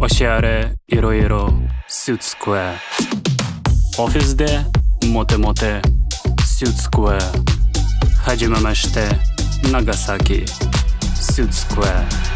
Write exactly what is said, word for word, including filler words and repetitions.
おしゃれいろいろスーツスクエア。オフィスでモテモテスーツスクエア。はじめまして長崎スーツスクエア。